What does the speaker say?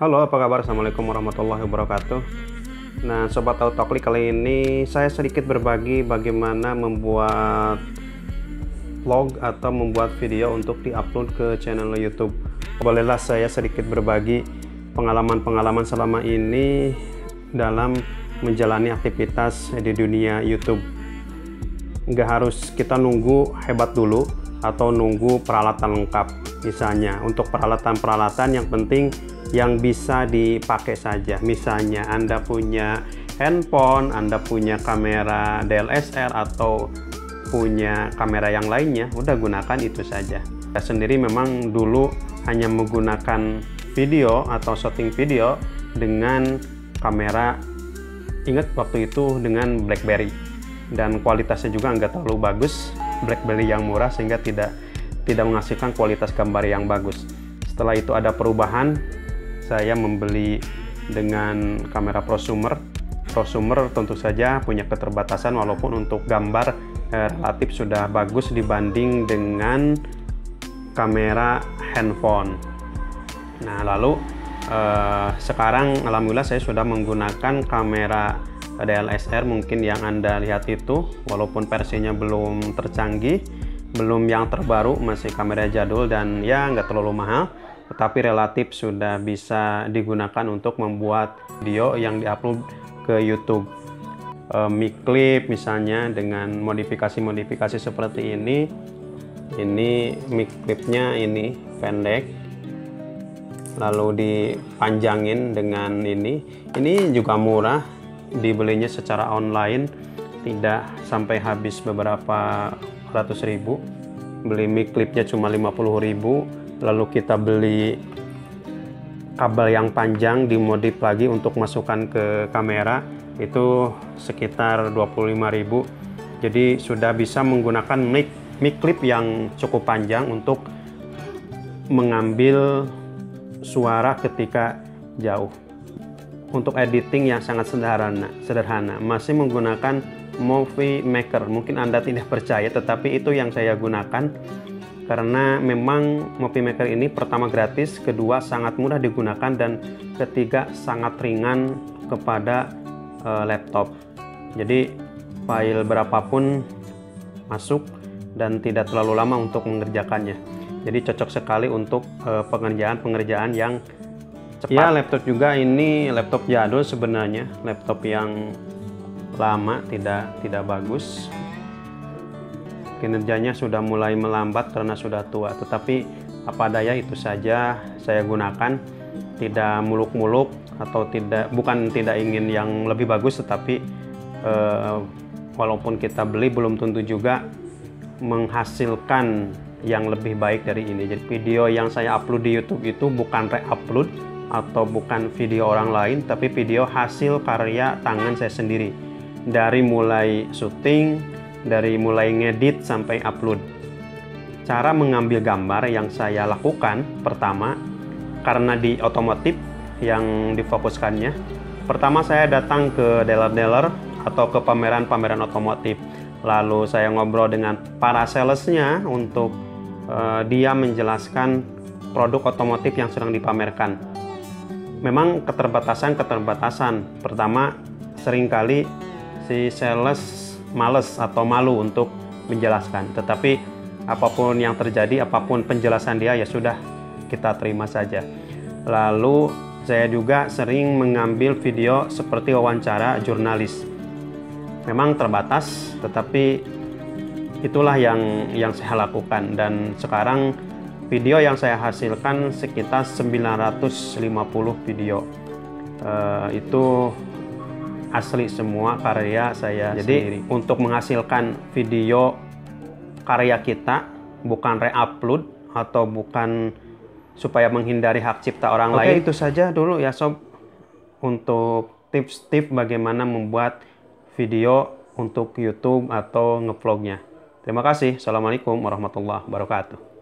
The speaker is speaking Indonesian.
Halo, apa kabar? Assalamualaikum warahmatullahi wabarakatuh. Nah, Sobat Autoklik, kali ini saya sedikit berbagi bagaimana membuat vlog atau membuat video untuk diupload ke channel YouTube. Bolehlah saya sedikit berbagi pengalaman-pengalaman selama ini dalam menjalani aktivitas di dunia YouTube. Nggak harus kita nunggu hebat dulu atau nunggu peralatan lengkap. Misalnya, untuk peralatan-peralatan yang penting yang bisa dipakai saja. Misalnya Anda punya handphone, Anda punya kamera DSLR atau punya kamera yang lainnya, udah gunakan itu saja. Saya sendiri memang dulu hanya menggunakan video atau shooting video dengan kamera, ingat waktu itu dengan BlackBerry, dan kualitasnya juga nggak terlalu bagus, BlackBerry yang murah sehingga tidak menghasilkan kualitas gambar yang bagus. Setelah itu ada perubahan, saya membeli dengan kamera prosumer. Prosumer tentu saja punya keterbatasan, walaupun untuk gambar relatif sudah bagus dibanding dengan kamera handphone. Nah, lalu sekarang alhamdulillah saya sudah menggunakan kamera DSLR mungkin yang Anda lihat itu, walaupun versinya belum tercanggih, belum yang terbaru, masih kamera jadul dan ya nggak terlalu mahal, tetapi relatif sudah bisa digunakan untuk membuat video yang diupload ke YouTube. Mic clip misalnya dengan modifikasi seperti ini mic clipnya ini pendek, lalu dipanjangin dengan ini juga murah, dibelinya secara online, tidak sampai habis beberapa ratus ribu. Beli mic clipnya cuma 50.000, lalu kita beli kabel yang panjang dimodif lagi untuk masukkan ke kamera, itu sekitar 25.000. Jadi sudah bisa menggunakan mic clip yang cukup panjang untuk mengambil suara ketika jauh. Untuk editing yang sangat sederhana, masih menggunakan Movie Maker. Mungkin Anda tidak percaya, tetapi itu yang saya gunakan karena memang Movie Maker ini pertama gratis, kedua sangat mudah digunakan, dan ketiga sangat ringan kepada laptop. Jadi file berapapun masuk dan tidak terlalu lama untuk mengerjakannya. Jadi cocok sekali untuk pengerjaan yang cepat. Ya, laptop juga ini laptop jadul sebenarnya, laptop yang lama, tidak bagus. Kinerjanya sudah mulai melambat karena sudah tua, tetapi apa daya, itu saja saya gunakan. Tidak muluk-muluk atau bukan tidak ingin yang lebih bagus, tetapi walaupun kita beli belum tentu juga menghasilkan yang lebih baik dari ini. Jadi video yang saya upload di YouTube itu bukan re-upload atau bukan video orang lain, tapi video hasil karya tangan saya sendiri, dari mulai syuting, dari mulai ngedit sampai upload. Cara mengambil gambar yang saya lakukan, pertama, karena di otomotif yang difokuskannya, pertama saya datang ke dealer-dealer atau ke pameran-pameran otomotif, lalu saya ngobrol dengan para salesnya untuk dia menjelaskan produk otomotif yang sedang dipamerkan. Memang keterbatasan. Pertama, seringkali si sales males atau malu untuk menjelaskan, tetapi apapun yang terjadi, apapun penjelasan dia, ya sudah, kita terima saja. Lalu saya juga sering mengambil video seperti wawancara jurnalis. Memang terbatas, tetapi itulah yang saya lakukan, dan sekarang video yang saya hasilkan sekitar 950 video. Itu asli semua karya saya sendiri. Untuk menghasilkan video karya kita, bukan re-upload atau bukan supaya menghindari hak cipta orang lain. Itu saja dulu ya sob, untuk tips-tips bagaimana membuat video untuk YouTube atau ngevlognya. Terima kasih. Assalamualaikum warahmatullahi wabarakatuh.